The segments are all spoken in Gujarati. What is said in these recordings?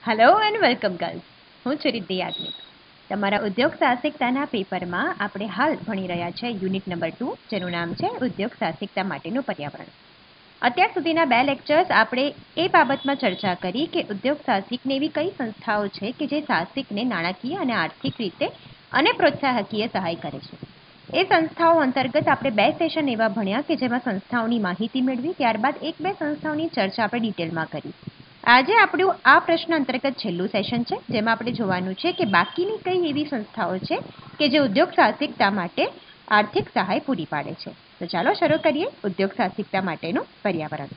Hello and welcome girls. હું છું રિદ્ધિ યાજ્ઞિક. તમારા ઉદ્યોગ સાહસિકતાના પેપરમાં આપણે હાલ ભણી રહ્યા છે યુનિટ નંબર 2, જેનું નામ છે ઉદ્યોગ સાહસિકતા માટેનું પર્યાવરણ. અત્યાર સુધીના 2 લેક્ચર્સ આપણે એ બાબતમાં ચર્ચા કરી કે ઉદ્યોગ સાહસિકને એવી કઈ સંસ્થાઓ છે કે જે સાહસિકને નાણાકીય અને આર્થિક રીતે અને પ્રોત્સાહકીય સહાય કરે છે. એ સંસ્થાઓ અંતર્ગત આપણે 2 સેશન એવા ભણ્યા કે જેમાં સંસ્થાઓની માહિતી મેળવી, ત્યારબાદ 1-2 સંસ્થાઓની ચર્ચા આપણે ડિટેલમાં કરી. આજે આપણું આ પ્રશ્ન અંતર્ગત છેલ્લું સેશન છે, જેમાં આપણે જોવાનું છે કે બાકીની કઈ એવી સંસ્થાઓ છે કે જે ઉદ્યોગ સાહસિકતા માટે આર્થિક સહાય પૂરી પાડે છે. તો ચાલો શરૂ કરીએ ઉદ્યોગ સાહસિકતા માટેનું પર્યાવરણ.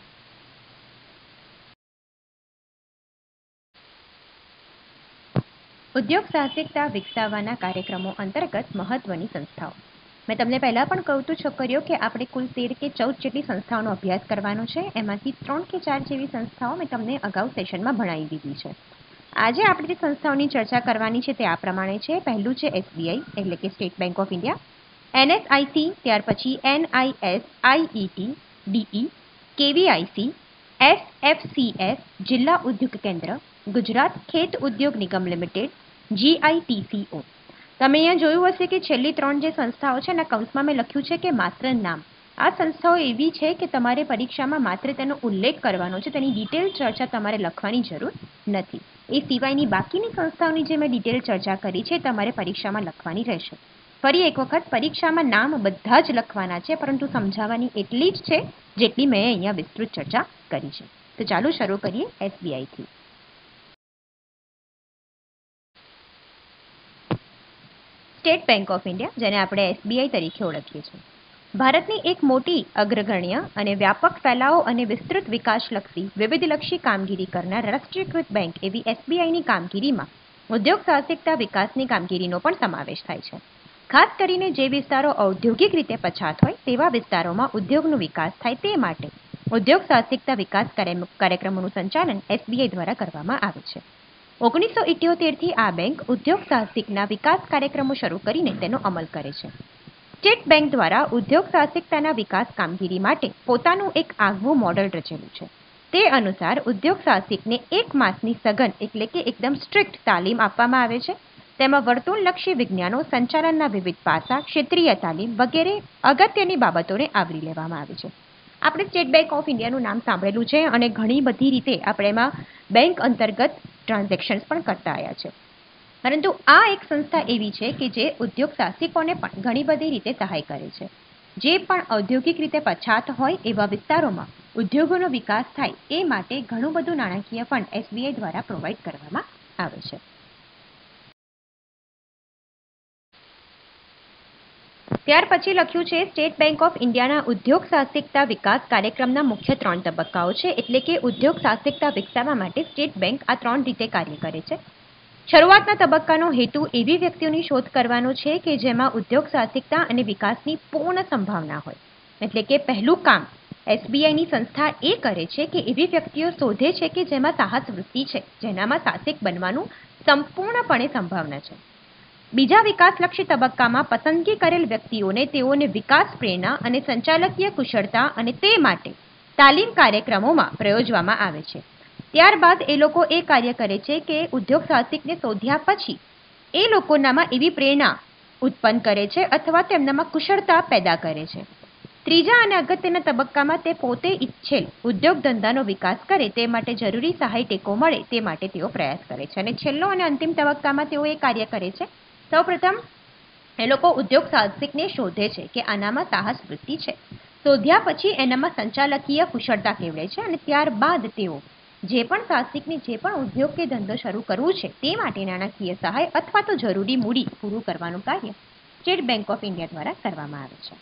ઉદ્યોગ સાહસિકતા વિકસાવવાના કાર્યક્રમો અંતર્ગત મહત્વની સંસ્થાઓ. મેં તમને પહેલાં પણ કહું તું છોકરીઓ કે આપણે કુલ 13 કે 14 જેટલી સંસ્થાઓનો અભ્યાસ કરવાનો છે. એમાંથી 3 કે 4 જેવી સંસ્થાઓ મેં તમને અગાઉ સેશનમાં ભણાવી દીધી છે. આજે આપણે જે સંસ્થાઓની ચર્ચા કરવાની છે તે આ પ્રમાણે છે. પહેલું છે SBI એટલે કે state bank of India, NSIC, ત્યાર પછી NISIET, DE, KVIC, SFCS જિલ્લા ઉદ્યોગ કેન્દ્ર, ગુજરાત ખેત ઉદ્યોગ નિગમ લિમિટેડ, GITCO. તમે અહીંયા જોયું હશે કે છેલ્લી 3 જે સંસ્થાઓ છે એના કૌંસમાં મેં લખ્યું છે કે માત્ર નામ. આ સંસ્થાઓ એવી છે કે તમારે પરીક્ષામાં માત્ર તેનો ઉલ્લેખ કરવાનો છે, તેની ડિટેલ ચર્ચા તમારે લખવાની જરૂર નથી. એ સિવાયની બાકીની સંસ્થાઓની જે મેં ડિટેલ ચર્ચા કરી છે તમારે પરીક્ષામાં લખવાની રહેશે. ફરી એક વખત, પરીક્ષામાં નામ બધા જ લખવાના છે, પરંતુ સમજાવવાની એટલી જ છે જેટલી મેં અહીંયા વિસ્તૃત ચર્ચા કરી છે. તો ચાલો શરૂ કરીએ SBI થી. સ્ટેટ બેંક ઓફ ઇન્ડિયા, જેને આપણે SBI તરીકે ઓળખીએ છીએ, ભારતની એક મોટી, અગ્રગણ્ય અને વ્યાપક ફેલાવો અને વિસ્તૃત વિકાસલક્ષી વિવિધલક્ષી કામગીરી કરનાર રાષ્ટ્રીયકૃત બેંક એવી SBIની કામગીરીમાં ઉદ્યોગ સાહસિકતા વિકાસની કામગીરીનો પણ સમાવેશ થાય છે. ખાસ કરીને જે વિસ્તારો ઔદ્યોગિક રીતે પછાત હોય તેવા વિસ્તારોમાં ઉદ્યોગનો વિકાસ થાય તે માટે ઉદ્યોગ સાહસિકતા વિકાસ કાર્યક્રમોનું સંચાલન SBI દ્વારા કરવામાં આવે છે. 1978થી આ બેંક ઉદ્યોગ સાહસિકના વિકાસ કાર્યક્રમો શરૂ કરીને તેનો અમલ કરે છે. સ્ટેટ બેંક દ્વારા ઉદ્યોગ સાહસિકતાના વિકાસ કામગીરી માટે પોતાનું એક આગવું મોડલ રચેલું છે. તે અનુસાર ઉદ્યોગ સાહસિકને 1 માસની સઘન એટલે કે એકદમ સ્ટ્રિક્ટ તાલીમ આપવામાં આવે છે. તેમાં વર્તુળલક્ષી વિજ્ઞાનો, સંચાલનના વિવિધ પાસા, ક્ષેત્રીય તાલીમ વગેરે અગત્યની બાબતોને આવરી લેવામાં આવે છે. આપણે સ્ટેટ બેંક ઓફ ઇન્ડિયાનું નામ સાંભળેલું છે અને ઘણી બધી રીતે આપણે એમાં બેંક અંતર્ગત ટ્રાન્ઝેક્શન્સ પણ કરતા આવ્યા છે. પરંતુ આ એક સંસ્થા એવી છે કે જે ઉદ્યોગ સાહસિકોને પણ ઘણી બધી રીતે સહાય કરે છે. જે પણ ઔદ્યોગિક રીતે પછાત હોય એવા વિસ્તારોમાં ઉદ્યોગોનો વિકાસ થાય એ માટે ઘણું બધું નાણાકીય ફંડ SBI દ્વારા પ્રોવાઈડ કરવામાં આવે છે. ત્યાર પછી લખ્યું છે સ્ટેટ બેંક ઓફ ઇન્ડિયાના ઉદ્યોગ સાહસિકતા વિકાસ કાર્યક્રમના મુખ્ય 3 તબક્કાઓ છે. એટલે કે ઉદ્યોગ સાહસિકતા વિકસાવવા માટે સ્ટેટ બેંક આ 3 રીતે કાર્ય કરે છે. શરૂઆતના તબક્કાનો હેતુ એવી વ્યક્તિઓની શોધ કરવાનો છે કે જેમાં ઉદ્યોગ સાહસિકતા અને વિકાસની પૂર્ણ સંભાવના હોય. એટલે કે પહેલું કામ SBIની સંસ્થા એ કરે છે કે એવી વ્યક્તિઓ શોધે છે કે જેમાં સાહસ વૃત્તિ છે, જેનામાં સાહસિક બનવાનું સંપૂર્ણપણે સંભાવના છે. બીજા વિકાસલક્ષી તબક્કામાં પસંદગી કરેલ વ્યક્તિઓને તેઓને વિકાસ પ્રેરણા અને સંચાલકીય કુશળતા અને તે માટે તાલીમ કાર્યક્રમોમાં પ્રયોજવામાં આવે છે. ત્યારબાદ એ લોકો એ કાર્ય કરે છે કે ઉદ્યોગ સાહસિકને શોધ્યા પછી એ લોકોનામાં એવી પ્રેરણા ઉત્પન્ન કરે છે અથવા તેમનામાં કુશળતા પેદા કરે છે. ત્રીજા અને અગત્યના તબક્કામાં તે પોતે ઈચ્છેલ ઉદ્યોગ ધંધાનો વિકાસ કરે તે માટે જરૂરી સહાય ટેકો મળે તે માટે તેઓ પ્રયાસ કરે છે. અને છેલ્લો અને અંતિમ તબક્કામાં તેઓ એ કાર્ય કરે છે, સૌપ્રથમ એ લોકો ઉદ્યોગ સાહસિકને શોધે છે કે આનામાં સાહસ વૃત્તિ છે. શોધ્યા પછી એનામાં સંચાલકીય કુશળતા કેળવે છે અને ત્યારબાદ તેઓ જે પણ સાહસિકને જે પણ ઉદ્યોગ કે ધંધો શરૂ કરવું છે તે માટે નાણાકીય સહાય અથવા તો જરૂરી મૂડી પૂરું કરવાનું કાર્ય સ્ટેટ બેંક ઓફ ઇન્ડિયા દ્વારા કરવામાં આવે છે.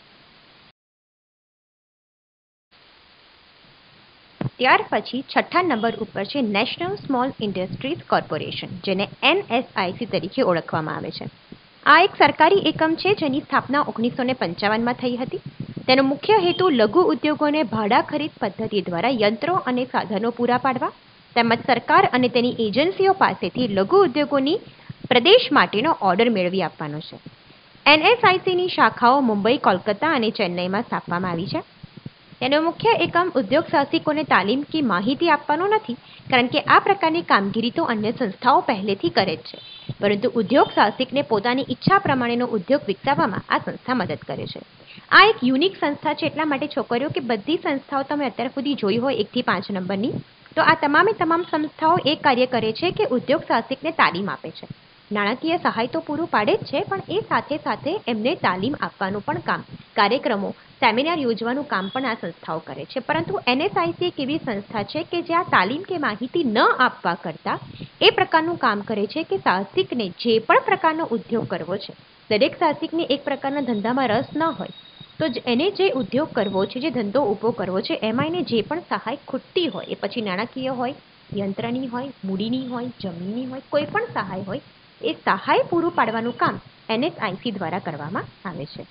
ત્યાર પછી 6થા નંબર ઉપર છે નેશનલ સ્મોલ ઇન્ડસ્ટ્રીઝ કોર્પોરેશન, જેને NSIC તરીકે ઓળખવામાં આવે છે. આ એક સરકારી એકમ છે જેની સ્થાપના 1955માં થઈ હતી. તેનો મુખ્ય હેતુ લઘુ ઉદ્યોગોને ભાડા ખરીદ પદ્ધતિ દ્વારા યંત્રો અને સાધનો પૂરા પાડવા તેમજ સરકાર અને તેની એજન્સીઓ પાસેથી લઘુ ઉદ્યોગોની પ્રદેશ માટેનો ઓર્ડર મેળવી આપવાનો છે. NSICની શાખાઓ મુંબઈ, કોલકાતા અને ચેન્નઈમાં સ્થાપવામાં આવી છે. તેનો મુખ્ય એકમ ઉદ્યોગ સાહસિકોને તાલીમ કે માહિતી આપવાનો નથી, કારણ કે આ પ્રકારની કામગીરી તો અન્ય સંસ્થાઓ પહેલેથી કરે જ છે. પરંતુ ઉદ્યોગ સાહસિકને પોતાની ઈચ્છા પ્રમાણેનો ઉદ્યોગ વિકસાવવામાં આ સંસ્થા મદદ કરે છે. આ એક યુનિક સંસ્થા છે એટલા માટે છોકરીઓ કે બધી સંસ્થાઓ તમે અત્યાર સુધી જોઈ હોય 1 થી 5 નંબરની, તો આ તમામ સંસ્થાઓ એક કાર્ય કરે છે કે ઉદ્યોગ સાહસિકને તાલીમ આપે છે. નાણાકીય સહાય તો પૂરું પાડે જ છે, પણ એ સાથે સાથે એમને તાલીમ આપવાનું પણ કામ, કાર્યક્રમો, સેમિનાર યોજવાનું કામ પણ આ સંસ્થાઓ કરે છે. પરંતુ NSIC એક એવી સંસ્થા છે કે જ્યાં તાલીમ કે માહિતી ન આપવા કરતાં એ પ્રકારનું કામ કરે છે કે સાહસિકને જે પણ પ્રકારનો ઉદ્યોગ કરવો છે, દરેક સાહસિકને એક પ્રકારના ધંધામાં રસ ન હોય, તો એને જે ઉદ્યોગ કરવો છે, જે ધંધો ઊભો કરવો છે, એમાં એને જે પણ સહાય ખૂટતી હોય, એ પછી નાણાકીય હોય, યંત્રની હોય, મૂડીની હોય, જમીનની હોય, કોઈ પણ સહાય હોય, એ સહાય પૂરું પાડવાનું કામ NSIC દ્વારા કરવામાં આવે છે.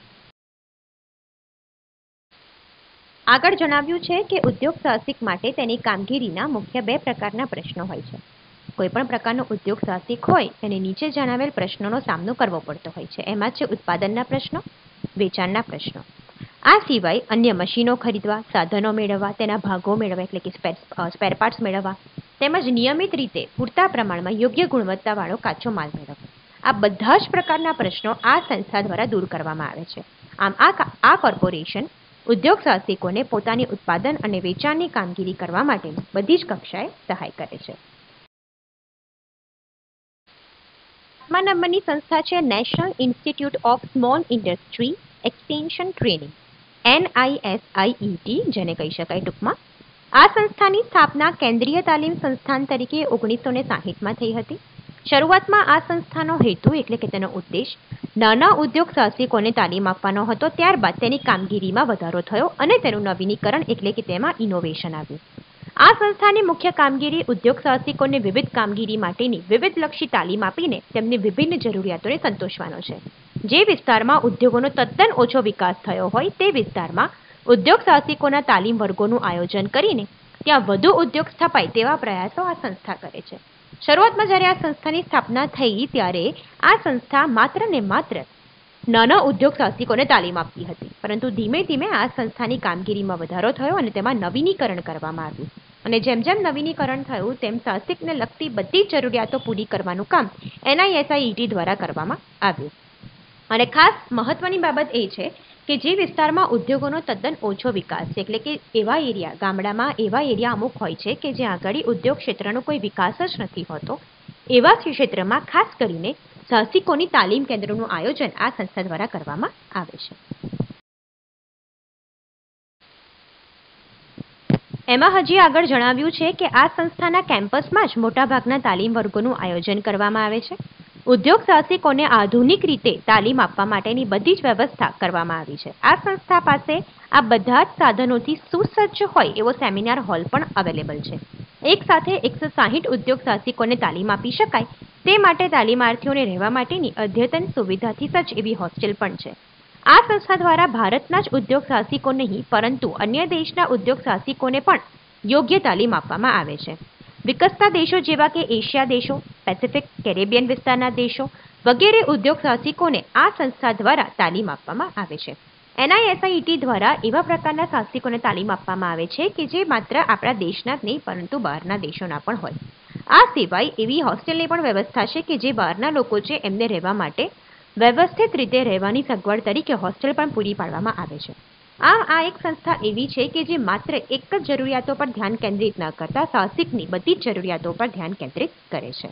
આગળ જણાવ્યું છે કે ઉદ્યોગ સાહસિક માટે તેની કામગીરીના મુખ્ય 2 પ્રકારના પ્રશ્નો હોય છે. કોઈ પણ પ્રકારનો ઉદ્યોગ સાહસિક હોય એને નીચે જણાવેલ પ્રશ્નોનો સામનો કરવો પડતો હોય છે. એમાં છે ઉત્પાદનના પ્રશ્નો, વેચાણના પ્રશ્નો. આ સિવાય અન્ય મશીનો ખરીદવા, સાધનો મેળવવા, તેના ભાગો મેળવવા એટલે કે સ્પેર પાર્ટ્સ મેળવવા, તેમજ નિયમિત રીતે પૂરતા પ્રમાણમાં યોગ્ય ગુણવત્તાવાળો કાચો માલ મેળવવો. આ બધા જ પ્રકારના પ્રશ્નો આ સંસ્થા દ્વારા દૂર કરવામાં આવે છે. આમ આ કોર્પોરેશન ઉદ્યોગ સાહસિકોને પોતાની ઉત્પાદન અને વેચાણની કામગીરી કરવા માટેની બધી જ કક્ષાએ સહાય કરે છે. 8મા નંબરની સંસ્થા છે national institute of small industry extension training, NISIET જેને કહી શકાય ટૂંકમાં. આ સંસ્થાની સ્થાપના કેન્દ્રીય તાલીમ સંસ્થાન તરીકે 1960માં થઈ હતી. શરૂઆતમાં આ સંસ્થાનો હેતુ એટલે કે તેનો ઉદ્દેશ નાના ઉદ્યોગ સાહસિકોને તાલીમ આપવાનો હતો. ત્યારબાદ તેની કામગીરીમાં વધારો થયો અને તેનું નવીનીકરણ એટલે કે તેમાં ઇનોવેશન આવ્યું. આ સંસ્થાની મુખ્ય કામગીરી ઉદ્યોગ સાહસિકોને વિવિધ કામગીરી માટેની વિવિધલક્ષી તાલીમ આપીને તેમની વિભિન્ન જરૂરિયાતોને સંતોષવાનો છે. જે વિસ્તારમાં ઉદ્યોગોનો તદ્દન ઓછો વિકાસ થયો હોય તે વિસ્તારમાં ઉદ્યોગ સાહસિકોના તાલીમ વર્ગોનું આયોજન કરીને ત્યાં વધુ ઉદ્યોગ સ્થપાય તેવા પ્રયાસો આ સંસ્થા કરે છે. શરૂઆતમાં જ્યારે આ સંસ્થાની સ્થાપના થઈ ત્યારે આ સંસ્થા માત્ર ને માત્ર નાના ઉદ્યોગ સાહસિકોને તાલીમ આપતી હતી. પરંતુ ધીમે ધીમે આ સંસ્થાની કામગીરીમાં વધારો થયો અને તેમાં નવીનીકરણ કરવામાં આવ્યું. અને જેમ જેમ નવીનીકરણ થયું તેમ સાહસિકને લગતી બધી જરૂરિયાતો પૂરી કરવાનું કામ NISIET દ્વારા કરવામાં આવ્યું. અને ખાસ મહત્વની બાબત એ છે કે જે વિસ્તારમાં ઉદ્યોગોનો તદ્દન ઓછો વિકાસ છે, એટલે કે એવા એરિયા, ગામડામાં એવા એરિયા અમુક હોય છે કે જ્યાં આગળ ઉદ્યોગ ક્ષેત્રનો કોઈ વિકાસ જ નથી હોતો, એવા ક્ષેત્રમાં ખાસ કરીને સાહસિકોની તાલીમ કેન્દ્રનું આયોજન આ સંસ્થા દ્વારા કરવામાં આવે છે. એમાં હજી આગળ જણાવ્યું છે કે આ સંસ્થાના કેમ્પસમાં જ મોટાભાગના તાલીમ વર્ગોનું આયોજન કરવામાં આવે છે. ઉદ્યોગ સાહસિકોને આધુનિક રીતે તાલીમ આપવા માટેની બધી જ વ્યવસ્થા કરવામાં આવી છે. આ સંસ્થા પાસે આ બધા જ સાધનોથી સુસજ્જ હોય એવો સેમિનાર હોલ પણ અવેલેબલ છે. એક સાથે 160 ઉદ્યોગ સાહસિકોને તાલીમ આપી શકાય તે માટે તાલીમાર્થીઓને રહેવા માટેની અદ્યતન સુવિધાથી સજ્જ એવી હોસ્ટેલ પણ છે. આ સંસ્થા દ્વારા ભારતના જ ઉદ્યોગ સાહસિકો નહીં પરંતુ અન્ય દેશના ઉદ્યોગ સાહસિકોને પણ યોગ્ય તાલીમ આપવામાં આવે છે. વિકસતા દેશો જેવા કે એશિયા દેશો, પેસિફિક, કેરેબિયન વિસ્તારના દેશો વગેરે ઉદ્યોગ સાહસિકોને આ સંસ્થા દ્વારા તાલીમ આપવામાં આવે છે. NISIET દ્વારા એવા પ્રકારના સાહસિકોને તાલીમ આપવામાં આવે છે કે જે માત્ર આપણા દેશના જ નહીં પરંતુ બહારના દેશોના પણ હોય. આ સિવાય એવી હોસ્ટેલની પણ વ્યવસ્થા છે કે જે બહારના લોકો છે એમને રહેવા માટે વ્યવસ્થિત રીતે રહેવાની સગવડ તરીકે હોસ્ટેલ પણ પૂરી પાડવામાં આવે છે. આમ આ એક સંસ્થા એવી છે કે જે માત્ર એક જ જરૂરિયાતો પર ધ્યાન કેન્દ્રિત ન કરતા સાહસિકની બધી જ જરૂરિયાતો પર ધ્યાન કેન્દ્રિત કરે છે.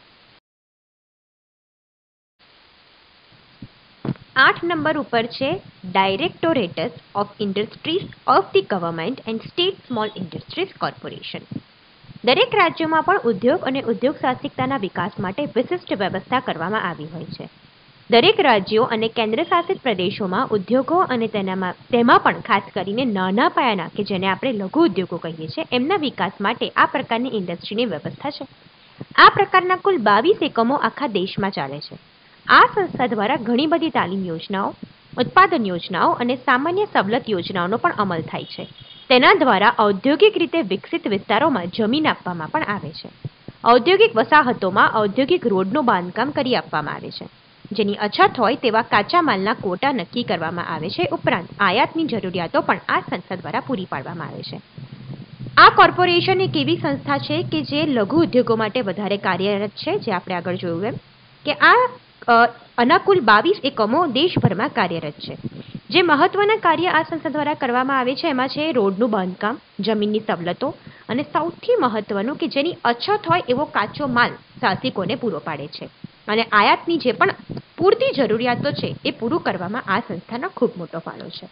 8 નંબર ઉપર છે directorates of industries of the government and state small industries corporation. દરેક રાજ્યોમાં પણ ઉદ્યોગ અને ઉદ્યોગ સાહસિકતાના વિકાસ માટે વિશિષ્ટ વ્યવસ્થા કરવામાં આવી હોય છે. દરેક રાજ્યો અને કેન્દ્રશાસિત પ્રદેશોમાં ઉદ્યોગો અને તેમાં પણ ખાસ કરીને નાના પાયાના કે જેને આપણે લઘુ ઉદ્યોગો કહીએ છીએ એમના વિકાસ માટે આ પ્રકારની ઇન્ડસ્ટ્રીની વ્યવસ્થા છે. આ પ્રકારના કુલ 22 એકમો આખા દેશમાં ચાલે છે. આ સંસ્થા દ્વારા ઘણી બધી તાલીમ યોજનાઓ, ઉત્પાદન યોજનાઓ અને સામાન્ય સવલત યોજનાઓનો પણ અમલ થાય છે. તેના દ્વારા ઔદ્યોગિક રીતે વિકસિત વિસ્તારોમાં જમીન આપવામાં પણ આવે છે. ઔદ્યોગિક વસાહતોમાં ઔદ્યોગિક રોડનું બાંધકામ કરી આપવામાં આવે છે. જેની અછત હોય તેવા કાચા માલના કોટા નક્કી કરવામાં આવે છે. ઉપરાંત આયાતની જરૂરિયાતો પણ આ સંસ્થા દ્વારા પૂરી પાડવામાં આવે છે. આ કોર્પોરેશન એક એવી સંસ્થા છે કે જે લઘુ ઉદ્યોગો માટે વધારે કાર્યરત છે. જે આપણે આગળ જોયું એમ કે આના કુલ 22 એકમો દેશભરમાં કાર્યરત છે. જે મહત્વના કાર્ય આ સંસ્થા દ્વારા કરવામાં આવે છે એમાં છે રોડનું બાંધકામ, જમીનની સવલતો અને સૌથી મહત્વનું કે જેની અછત હોય એવો કાચો માલ સાહસિકોને પૂરો પાડે છે. અને આયાતની જે પણ પૂરતી જરૂરિયાતો છે એ પૂરું કરવામાં આ સંસ્થાનો ખૂબ મોટો ફાળો છે.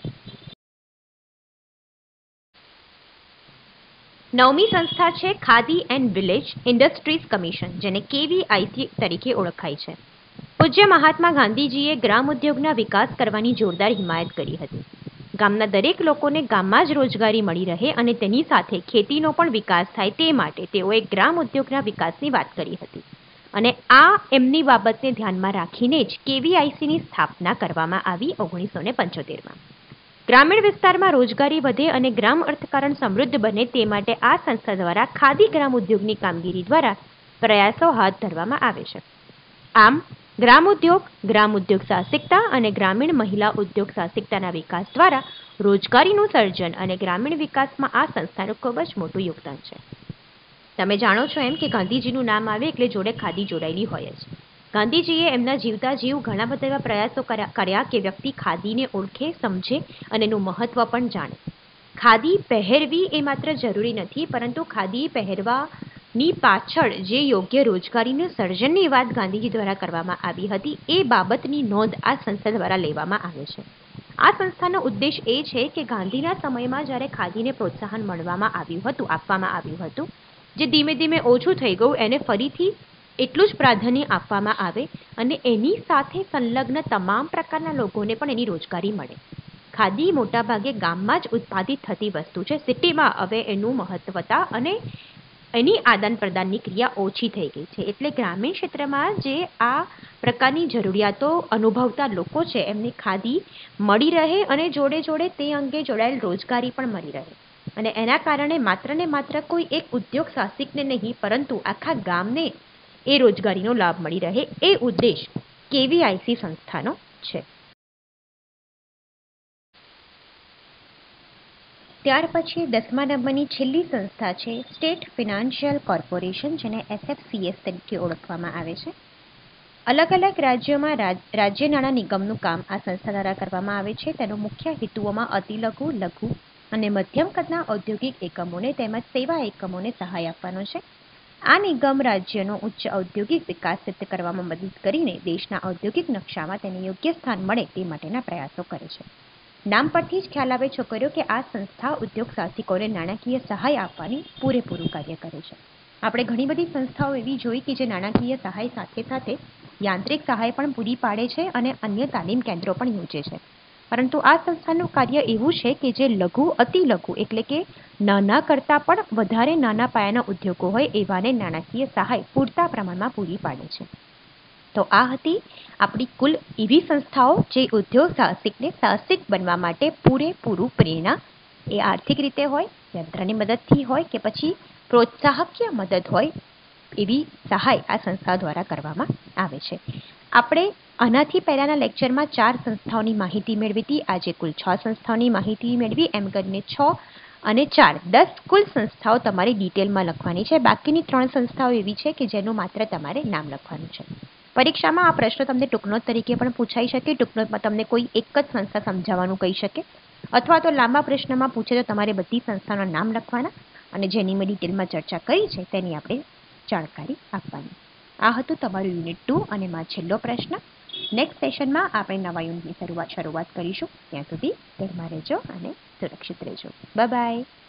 9મી સંસ્થા છે Khadi and village industries commission, જેને KVIC તરીકે ઓળખાય છે. પૂજ્ય મહાત્મા ગાંધીજીએ ગ્રામ ઉદ્યોગના વિકાસ કરવાની જોરદાર હિમાયત કરી હતી. ગામના દરેક લોકોને ગામમાં જ રોજગારી મળી રહે અને તેની સાથે ખેતીનો પણ વિકાસ થાય તે માટે તેઓએ ગ્રામ ઉદ્યોગના વિકાસની વાત કરી હતી. અને આ એમની બાબતને ધ્યાનમાં રાખીને જ KVICની સ્થાપના કરવામાં આવી 1975માં. ગ્રામીણ વિસ્તારમાં રોજગારી વધે અને ગ્રામ અર્થકારણ સમૃદ્ધ બને તે માટે આ સંસ્થા દ્વારા ખાદી ગ્રામ ઉદ્યોગની કામગીરી દ્વારા પ્રયાસો હાથ ધરવામાં આવે છે. આમ ગ્રામ ઉદ્યોગ સાહસિકતા અને ગ્રામીણ મહિલા ઉદ્યોગ સાહસિકતાના વિકાસ દ્વારા રોજગારીનું સર્જન અને ગ્રામીણ વિકાસમાં આ સંસ્થાનું ખૂબ જ મોટું યોગદાન છે. તમે જાણો છો એમ કે ગાંધીજીનું નામ આવે એટલે જોડે ખાદી જોડાયેલી હોય જ. ગાંધીજીએ એમના જીવતા જીવ ઘણા બધા એવા પ્રયાસો કર્યા કે વ્યક્તિ ખાદીને ઓળખે, સમજે અને એનું મહત્વ પણ જાણે. ખાદી પહેરવી એ માત્ર જરૂરી નથી, પરંતુ ખાદી પહેરવાની પાછળ જે યોગ્ય રોજગારીનું સર્જનની વાત ગાંધીજી દ્વારા કરવામાં આવી હતી એ બાબતની નોંધ આ સંસ્થા દ્વારા લેવામાં આવે છે. આ સંસ્થાનો ઉદ્દેશ એ છે કે ગાંધીના સમયમાં જ્યારે ખાદીને પ્રોત્સાહન આપવામાં આવ્યું હતું, જે ધીમે ધીમે ઓછું થઈ ગયું, એને ફરીથી એટલું જ પ્રાધાન્ય આપવામાં આવે અને એની સાથે સંલગ્ન તમામ પ્રકારના લોકોને પણ એની રોજગારી મળે. ખાદી મોટાભાગે ગામમાં જ ઉત્પાદિત થતી વસ્તુ છે. સિટીમાં હવે એનું મહત્વતા અને એની આદાન પ્રદાનની ક્રિયા ઓછી થઈ ગઈ છે. એટલે ગ્રામીણ ક્ષેત્રમાં જે આ પ્રકારની જરૂરિયાતો અનુભવતા લોકો છે એમને ખાદી મળી રહે અને જોડે જોડે તે અંગે જોડાયેલ રોજગારી પણ મળી રહે. અને એના કારણે માત્ર ને માત્ર કોઈ એક ઉદ્યોગ સાહસિકને નહીં, પરંતુ આખા ગામને એ રોજગારીનો લાભ મળી રહે એ ઉદ્દેશ KVIC સંસ્થાનો છે. ત્યાર પછી 10મા નંબરની છેલ્લી સંસ્થા છે સ્ટેટ ફિનાન્શિયલ કોર્પોરેશન, જેને SFCS તરીકે ઓળખવામાં આવે છે. અલગ અલગ રાજ્યોમાં રાજ્ય નાણાં નિગમનું કામ આ સંસ્થા દ્વારા કરવામાં આવે છે. તેનો મુખ્ય હેતુઓમાં અતિલઘુ, લઘુ અને મધ્યમ કદના ઔદ્યોગિક એકમોને તેમજ સેવા એકમોને સહાય આપવાનો છે. આ નિગમ રાજ્યનો ઉચ્ચ ઔદ્યોગિક વિકાસ સિદ્ધ કરવામાં મદદ કરીને દેશના ઔદ્યોગિક નકશામાં તેને યોગ્ય સ્થાન મળે તે માટેના પ્રયાસો કરે છે. નામ પરથી જ ખ્યાલ આવે છોકરીઓ કે આ સંસ્થા ઉદ્યોગ સાહસિકોને નાણાકીય સહાય આપવાની પૂરેપૂરું કાર્ય કરે છે. આપણે ઘણી બધી સંસ્થાઓ એવી જોઈ કે જે નાણાકીય સહાય સાથે સાથે યાંત્રિક સહાય પણ પૂરી પાડે છે અને અન્ય તાલીમ કેન્દ્રો પણ યોજે છે. પરંતુ આ સંસ્થાનું કાર્ય એવું છે કે જે લઘુ, અતિલઘુ એટલે કે નાના કરતાં પણ વધારે નાના પાયાના ઉદ્યોગો હોય એવાને નાણાકીય સહાય પૂરતા પ્રમાણમાં પૂરી પાડે છે. તો આ હતી આપણી કુલ એવી સંસ્થાઓ જે ઉદ્યોગ સાહસિકને સાહસિક બનવા માટે પૂરેપૂરું પ્રેરણા, એ આર્થિક રીતે હોય, યંત્રની મદદથી હોય કે પછી પ્રોત્સાહકીય મદદ હોય, એવી સહાય આ સંસ્થા દ્વારા કરવામાં આવે છે. આપણે આનાથી પહેલાંના લેક્ચરમાં 4 સંસ્થાઓની માહિતી મેળવી હતી. આજે કુલ 6 સંસ્થાઓની માહિતી મેળવી. એમ કરીને 6 અને 4 10 કુલ સંસ્થાઓ તમારે ડિટેલમાં લખવાની છે. બાકીની 3 સંસ્થાઓ એવી છે કે જેનું માત્ર તમારે નામ લખવાનું છે. પરીક્ષામાં આ પ્રશ્નો તમને ટૂંકનોટ તરીકે પણ પૂછાઈ શકે. ટૂંકનોટમાં તમને કોઈ એક જ સંસ્થા સમજાવવાનું કહી શકે, અથવા તો લાંબા પ્રશ્નમાં પૂછે તો તમારે બધી સંસ્થાઓના નામ લખવાના અને જેની મેં ડિટેલમાં ચર્ચા કરી છે તેની આપણે જાણકારી આપવાની. આ હતું તમારું યુનિટ 2 અને માં છેલ્લો પ્રશ્ન. નેક્સ્ટ સેશનમાં આપણે નવા યુનિટની શરૂઆત કરીશું. ત્યાં સુધી ઘરમાં રહેજો અને સુરક્ષિત રહેજો. Bye by.